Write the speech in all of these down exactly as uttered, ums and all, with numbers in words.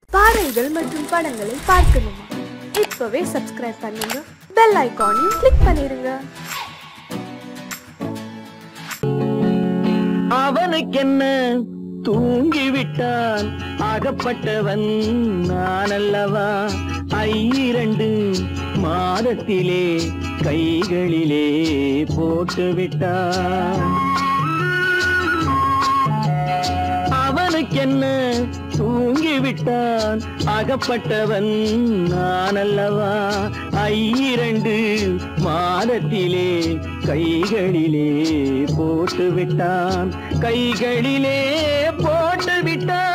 பாடல்கள் மற்றும் படங்களை பார்க்கணுமா? இப்பவே சப்ஸ்கிரைப் பண்ணுங்க, பெல் ஐகானையும் கிளிக் பண்ணிருங்க. அவனுக்கென்ன தூங்கிவிட்டான், அகப்பட்டவன் நான் அல்லவா? ஐரண்டு மாதத்திலே கைகளிலே போட்டுவிட்டான். அவனுக்கென்ன தூங்கிவிட்டான், அகப்பட்டவன் நான் அல்லவா? ஐரண்டு மாதத்திலே கைகளிலே போட்டுவிட்டான், கைகளிலே போட்டுவிட்டான்.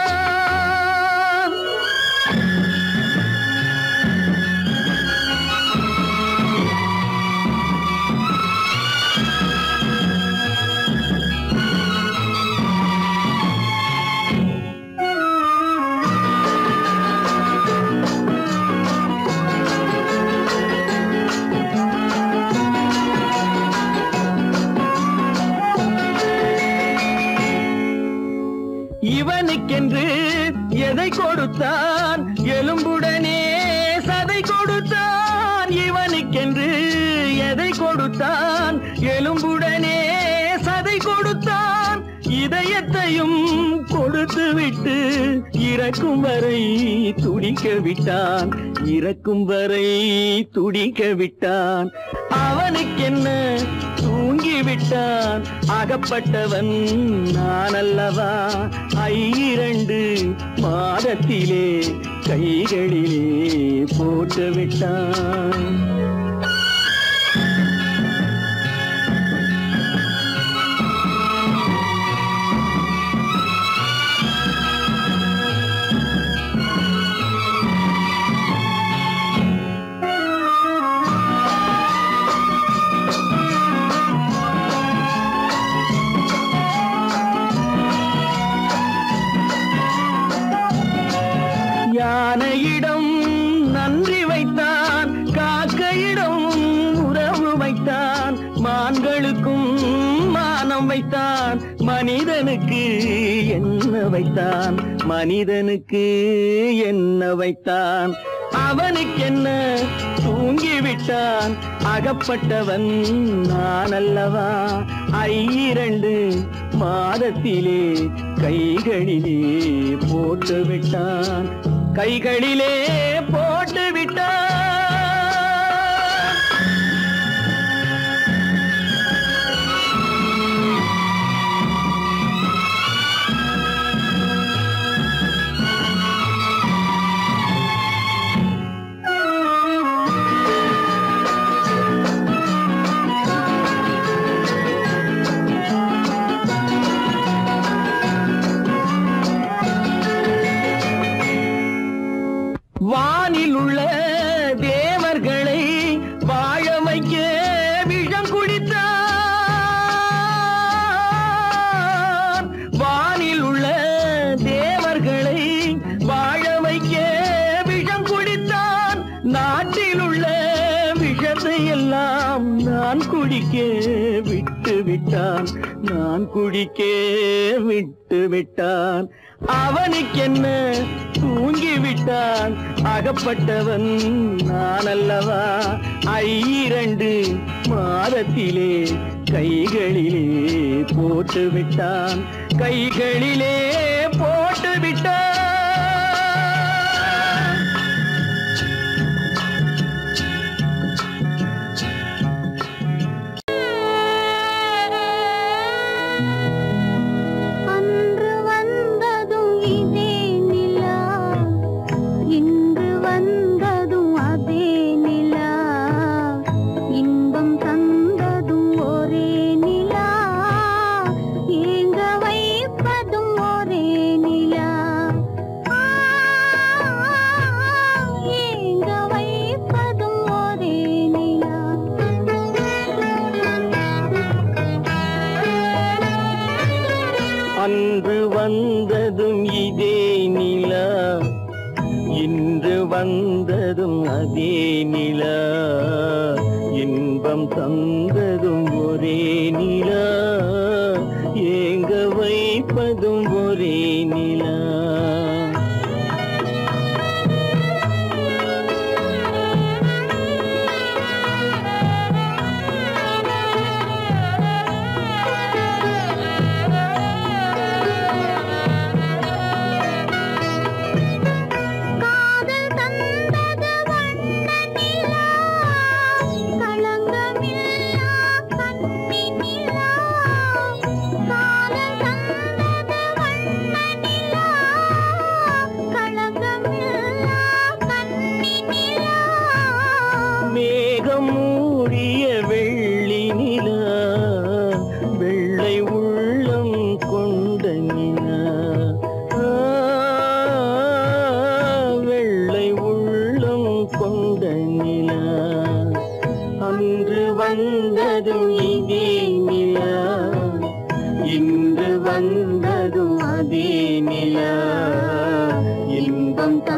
இவனுக்கென்று எதை கொடுத்தான், எலும்புடனே சதை கொடுத்தான். இவனுக்கென்று எதை கொடுத்தான், எலும்புடனே சதை கொடுத்தான். இதயத்தையும் கொடுத்து விட்டு இறக்கும் வரை துடிக்க விட்டான், இறக்கும் வரை துடிக்க விட்டான். அவனுக்கென்ன தூங்கிவிட்டான், அகப்பட்டவன் நான் அல்லவா? ஐரண்டு மாதத்திலே கைகளிலே போட்டுவிட்டான். யானையிடம் நன்றி வைத்தான், காக்கையிடம் உறவு வைத்தான். மான்களுக்கும் மானம் வைத்தான், மனிதனுக்கு என்ன வைத்தான், மனிதனுக்கு என்ன வைத்தான். அவனுக்கென்ன தூங்கிவிட்டான், அகப்பட்டவன் நான் அல்லவா? ஐரண்டு மாதத்திலே கைகளிலே போட்டுவிட்டான், கைகளிலே போட்டுவிட்டான். வானில் உள்ள தேவர்களை வாழ வைக்க விஷம் குடித்தான். வானில் உள்ள தேவர்களை வாழ வைக்க விஷம் குடித்தான். நாட்டில் உள்ள விஷத்தை எல்லாம் நான் குடிக்க விட்டு விட்டான், நான் குடிக்க விட்டு விட்டான். அவனுக்கென்ன தூங்கிவிட்டான், அகப்பட்டவன் நான் அல்லவா? ஐரண்டு மாதத்திலே கைகளிலே போட்டுவிட்டான், கைகளிலே போட்டுவிட்டான். அன்று வந்ததும் இதே நிலா, இன்று வந்ததும் அதே நிலா. இன்பம் தந்ததும் ஒரே நிலா, ஏங்க வைப்பதும் ஒரே நிலா.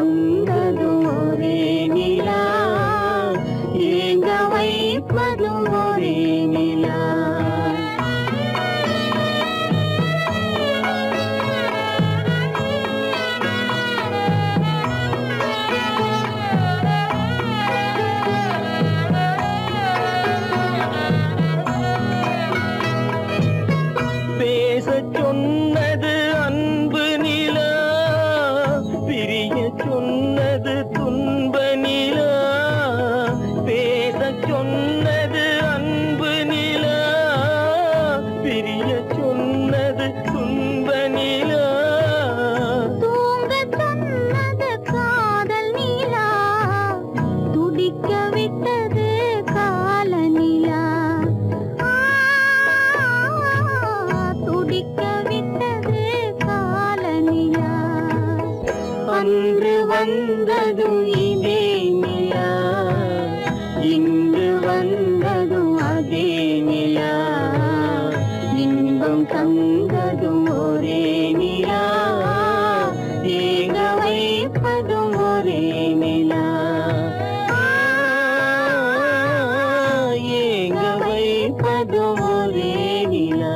தந்ததும் ஒரே நிலா, ஏங்க வைப்பதும் ஒரே நிலா. பேசச் சொன்னது அன்பு நிலா, பிரிய சொன்னது துன்ப நிலா. பேசச் சொன்னது அன்பு நிலா, பிரிய சொன்னது துன்ப நிலா. தூங்க சொன்னது காதல் நிலா, துடிக்க விட்டது கால நிலா. துடிக்க விட்டது கால நிலா. அன்று வந்ததும் இதே நிலா, இன்று வந்ததும் அதே நிலா. இன்பம் தந்ததும் ஒரே நிலா, ஏங்க வைப்பதும் ஒரே நிலா. ஏங்க வைப்பதும் ஒரே நிலா.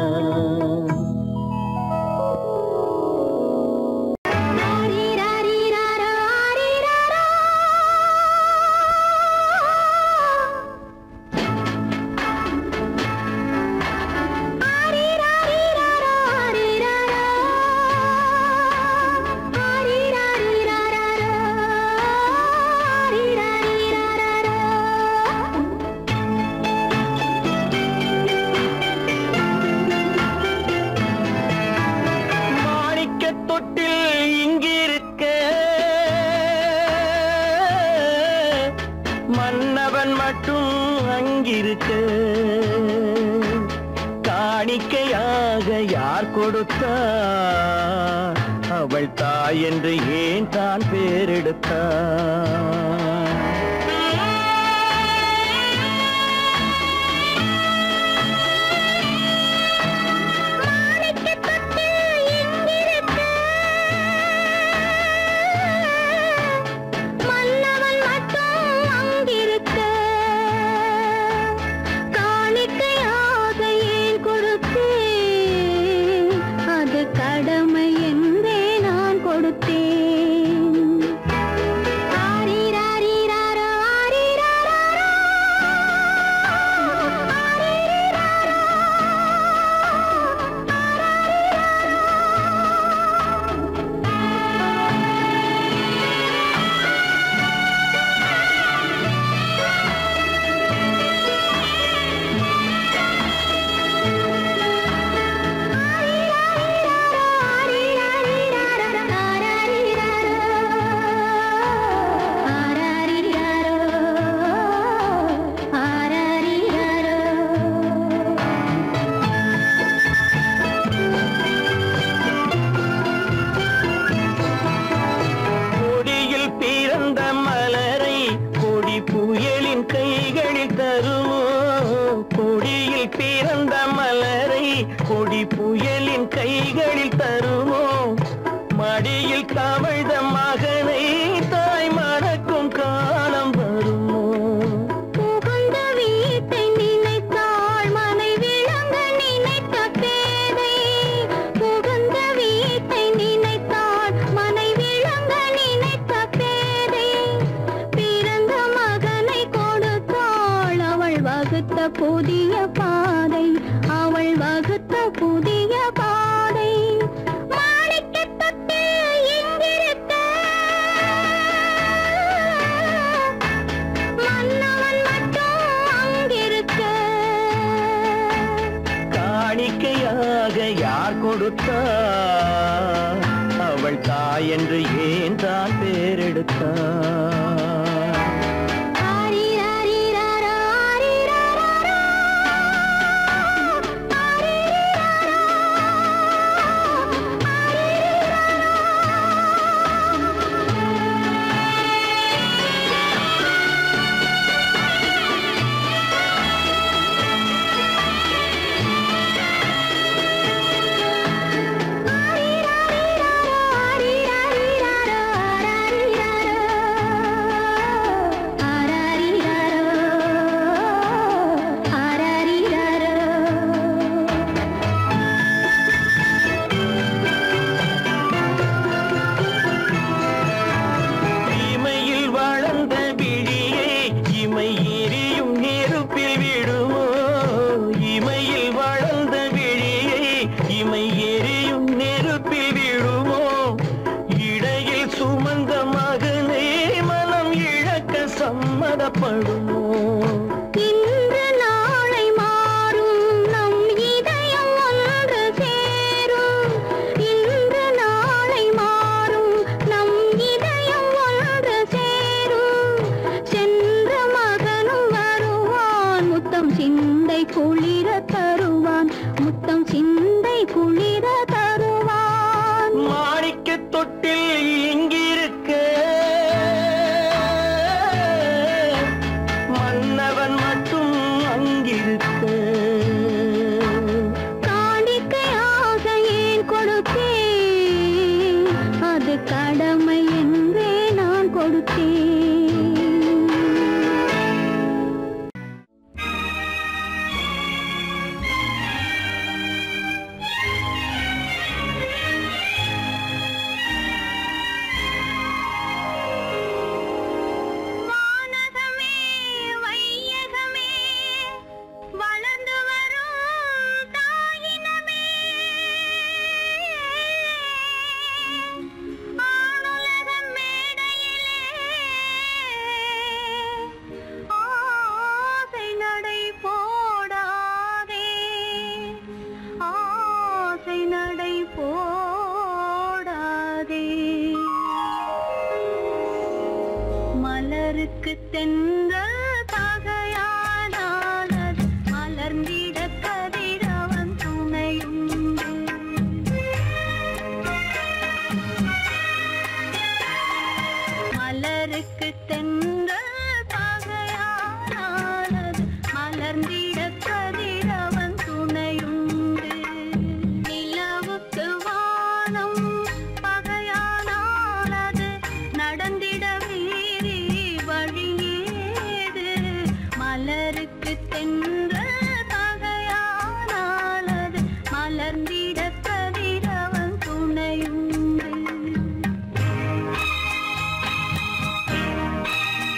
தொட்டில் இங்கிருக்க மன்னவன் மட்டும் அங்கிருக்க. காணிக்கையாக யார் கொடுத்தார், அவள் தாய் என்று ஏன் தான் பேரெடுத்தார். கடமை என்றே நான் கொடுத்தேன். பிறந்த மலரை கொடி புயலின் கைகளில் தருமோ, மடியில் தவழ்ந்த மகனை தாய் மணக்கும் காலம் வருமோ. புகுந்த வீட்டை நினைத்தாள் மனை விளங்க நினைத்த பேதை, புகுந்த வீட்டை நினைத்தாள் மனை விளங்க நினைத்த பேதை, பிறந்த மகனை கொடுத்தாள் அவள் வகுத்த புதிய பாதை, அவள் வகுத்த புதிய பாதை. மாணிக்கத் தொட்டில் இங்கிருக்க மன்னவன் மட்டும் அங்கிருக்க. காணிக்கையாக யார் கொடுத்தார், அவள் தாய் என்று ஏன் தான் பேரெடுத்தார். புறப்படுமோ இன்று நாளை மாறும் நம் இதயம் ஒன்று சேரும் இன்று நாளை மாறும் நம் இதயம் ஒன்று சேரும் சென்ற மகனும் வருவான் முத்தம் சிந்தை குளிர தருவான் முத்தம் சிந்தை குளிர தருவான் மாணிக்க தொட்டில் இங்கிருக்க மன்னவன் மட்டும் அங்கிருக்க காணிக்கையாக ஏன் கொடுத்தேன் அது கடமை என்றே நான் கொடுத்தேன் வானகமே வையகமே வளர்ந்து வரும் தாயினமே ஆணுலக மேடையிலே ஆசை நடை போடாதே ஆசை நடை போடாதே மலருக்கு தென்றல் பகையானால் அது மலர்ந்திட கதிரவன் துணையுண்டு மலருக்கு தென்றல் பகையானால் அது மலர்ந்திட கதிரவன் துணையுண்டு நிலவுக்கு வானம் பகையானால் அது நடந்திட வேறே வழியேது மலருக்கு தென்றல் பகையானால் அது மலர்ந்திட கதிரவன் துணையுண்டு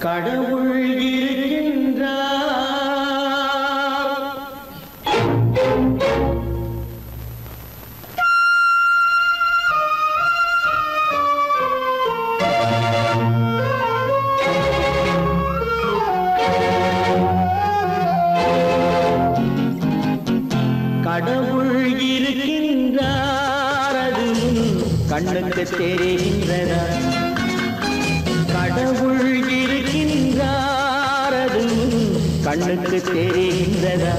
கடவுள் இருக்கின்றார். கடவுள் இருக்கின்றார், அது கண்ணுக்கு தெரிகின்றதா? கடவுள் இருக்கின்றார், அது கண்ணுக்கு தெரிகின்றதா?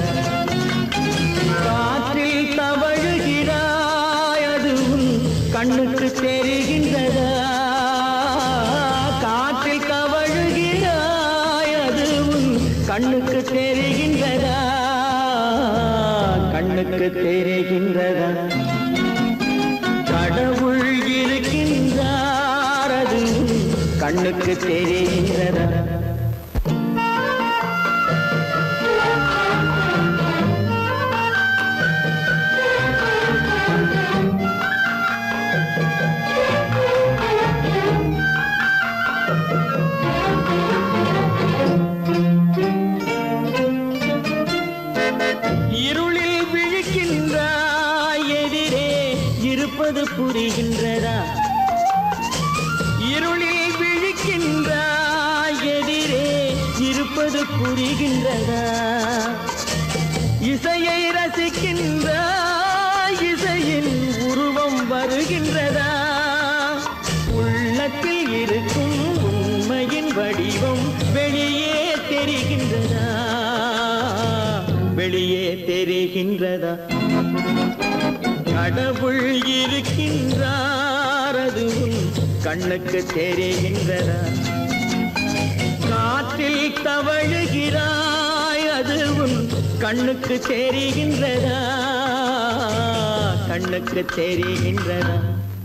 காற்றில் தவழுகிறாய், அது கண்ணுக்கு தெரிகின்றதா? காற்றில் தவழுகிறாய், அது கண்ணுக்கு தெரிகின்றதா? கண்ணுக்கு தெரிகின்றதா? கடவுள் இருக்கின்றார், அது கண்ணுக்கு தெரிகின்றதா? இருளில் விழிக்கின்றாய், எதிரே இருப்பது புரிகின்றதா? இருளில் விழிக்கின்றாய், எதிரே இருப்பது புரிகின்றதா? இசையை ரசிக்கின்றாய், இசையின் உருவம் வருகின்றதா? உள்ளத்தில் இருக்கும் உண்மையின் வடிவம் வெளியே தெரிகின்றதா? வெளியே தெரிகின்றதா? கடவுள் இருக்கின்றார், அது கண்ணுக்கு தெரிகின்றதா? காற்றில் தவழுகிறாய், அது கண்ணுக்கு தெரிகின்றதா? கண்ணுக்கு தெரிகின்றதா?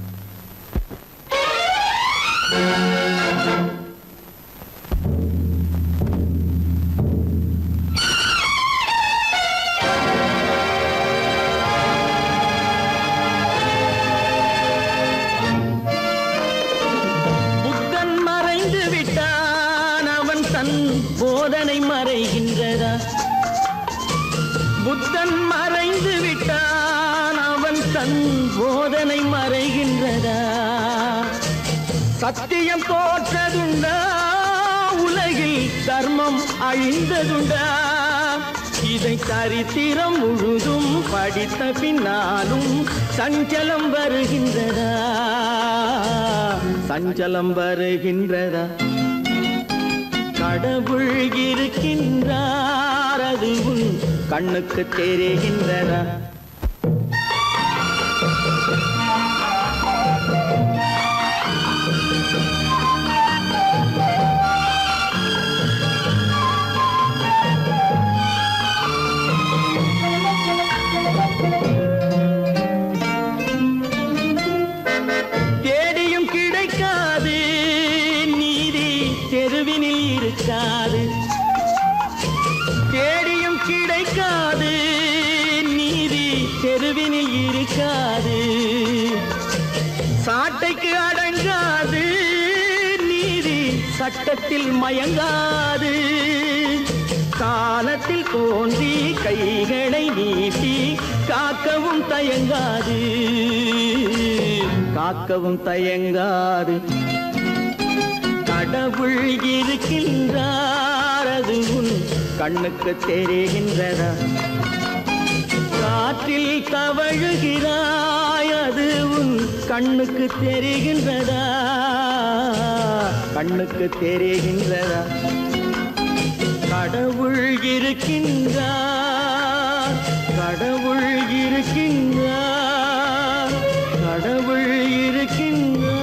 போதனை மறைகின்றதா? புத்தன் மறைந்து விட்டான், அவன் தன் போதனை மறைகின்றதா? சத்தியம் தோற்றதுண்டா? உலகில் தர்மம் அழிந்ததுண்டா? இதை சரித்திரம் முழுதும் படித்த பின்னாலும் சஞ்சலம் வருகின்றதா? சஞ்சலம் வருகின்றதா? கடவுள் இருக்கின்றார், அது கண்ணுக்கு தெரிகின்றதா? தேடியும் கிடைக்காது நீதி, தெருவினில் இருக்காது. தேடியும் கிடைக்காது நீதி, தெருவினில் இருக்காது. சாட்டைக்கு அடங்காது நீதி, சட்டத்தில் மயங்காது. காலத்தில் தோன்றி கைகளை நீட்டி காக்கவும் தயங்காது, காக்கவும் தயங்காது. கடவுள் இருக்கின்றார், அது கண்ணுக்கு தெரிகின்றதா? காற்றில் தவழுகிறாய், அது கண்ணுக்கு தெரிகின்றதா? கண்ணுக்கு தெரிகின்றதா? கடவுள் இருக்கின்றார், கடவுள் இருக்கின்றார், கடவுள் இருக்கின்றார்.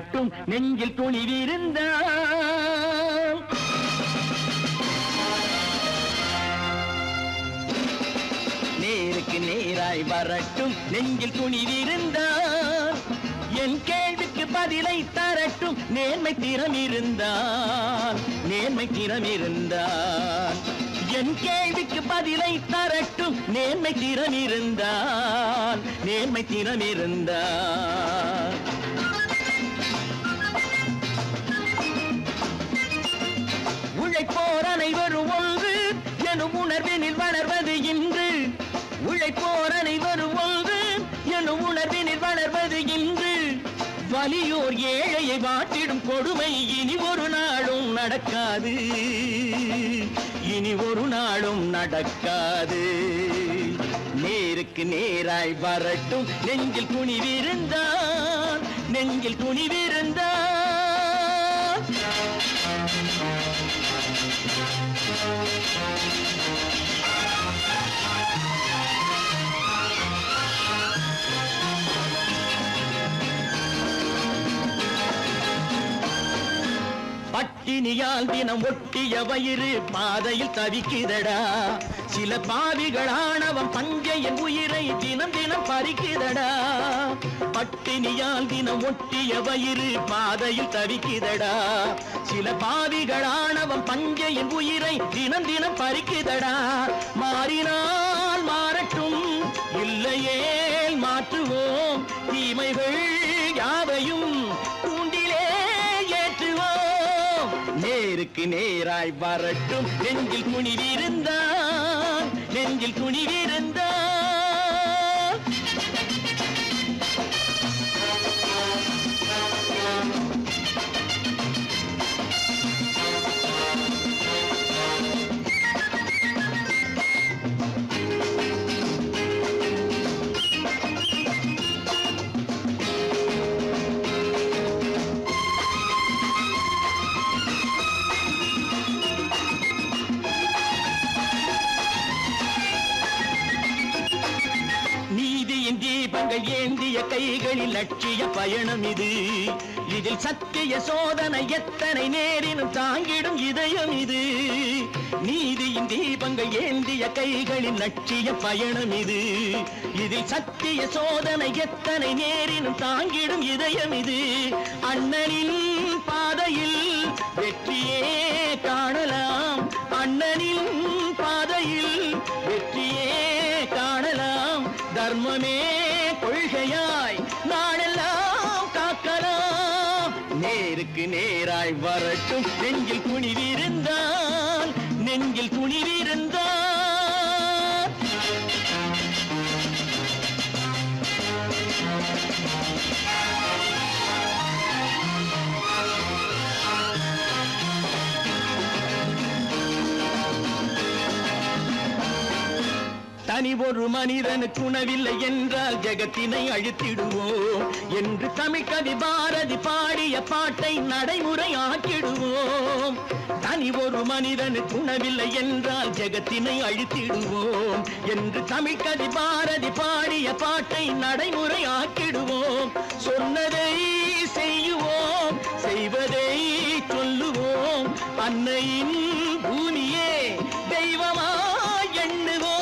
வரட்டும் நெஞ்சில் துணிவிருந்தால் நேருக்கு நேராய் வரட்டும் நெஞ்சில் துணிவிருந்தால் என் கேள்விக்கு பதிலை தரட்டும் நேர்மை திறம் இருந்தால் நேர்மை திறம் இருந்தால் என் கேள்விக்கு பதிலை தரட்டும் நேர்மை திறம் இருந்தால் நேர்மை திறம் இருந்தால் உழைப்போர் அனைவரும் ஒன்று எனும் உணர்வினில் வளர்வது இன்று உழைப்போர் அனைவரும் ஒன்று எனும் உணர்வினில் வளர்வது இன்று வலியோர் ஏழையை வாட்டிடும் கொடுமை இனி ஒரு நாளும் நடக்காது இனி ஒரு நாளும் நடக்காது நேருக்கு நேராய் வரட்டும் நெஞ்சில் துணிவிருந்தால் நெஞ்சில் துணிவிருந்தால் பட்டினியால் தினம் ஒட்டிய வயிறு பாதையில் தவிக்குதடா சில பாவிகள் ஆணவம் பஞ்சையின் உயிரை தினம் தினம் பறிக்குதடா பட்டினியால் தினம் ஒட்டிய வயிறு பாதையில் தவிக்குதடா சில பாவிகள் ஆணவம் பஞ்சையின் உயிரை தினம் தினம் பறிக்குதடா மாறினால் மாறட்டும் இல்லையே மாற்றுவோம் தீமைகள் யாவையும் தூண்டிலே ஏற்றுவோம் நேருக்கு நேராய் வரட்டும் நெஞ்சில் துணிவிருந்தால் நெஞ்சில் துணிவிருந்தால் தீபங்கள் ஏந்திய கைகளில் லட்சிய பயணம் இது இதில் சத்திய சோதனை எத்தனை நேரினும் தாங்கிடும் இதயம் இது நீதியின் தீபங்கள் ஏந்திய கைகளில் லட்சிய பயணம் இது இதில் சத்திய சோதனை எத்தனை நேரினும் தாங்கிடும் இதயம் இது அண்ணனின் பாதையில் வெற்றியே காணலாம் அண்ணனின் பாதையில் வெற்றியே காணலாம் தர்மமே கொள்கையாய் நாளெல்லாம் காக்கலாம் நேருக்கு நேராய் வரட்டும் நெஞ்சில் துணிவிருந்தால் நெஞ்சில் துணிவிருந்தால் தனி ஒரு மனிதனுக்கு உணவில்லை என்றால் ஜெகத்தினை அழித்திடுவோம் என்று தமிழ் கவி பாரதி பாடிய பாட்டை நடைமுறையாக்கிடுவோம் தனி ஒரு மனிதனுக்கு உணவில்லை என்றால் ஜெகத்தினை அழித்திடுவோம் என்று தமிழ் கவி பாரதி பாடிய பாட்டை நடைமுறையாக்கிடுவோம் சொன்னதை செய்யுவோம் செய்வதை சொல்லுவோம் அன்னையின் பூமியே தெய்வமாய் எண்ணுவோம்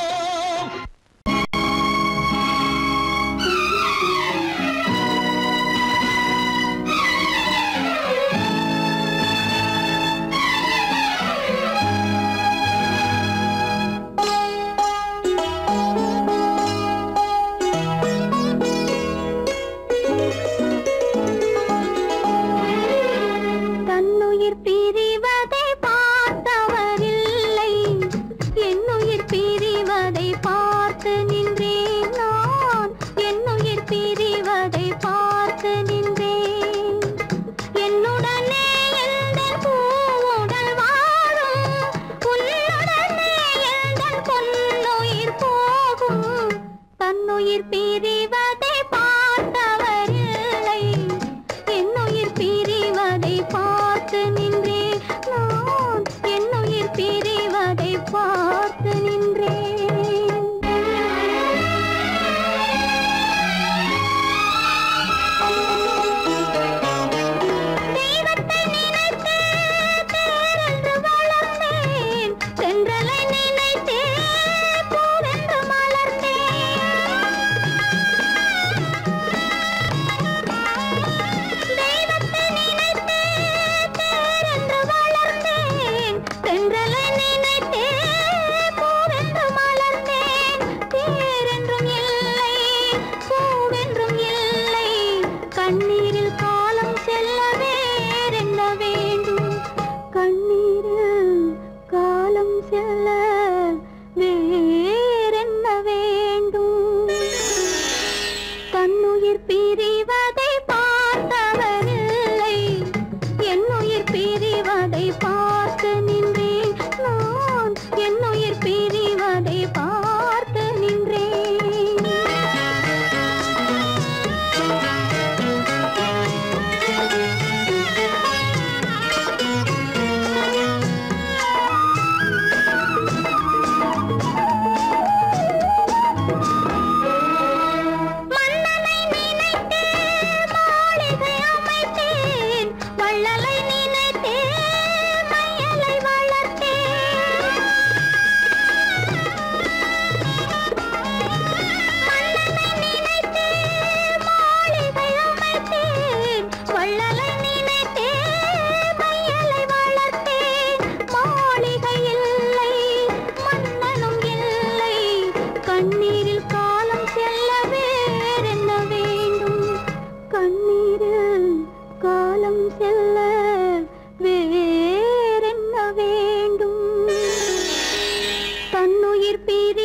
பிரி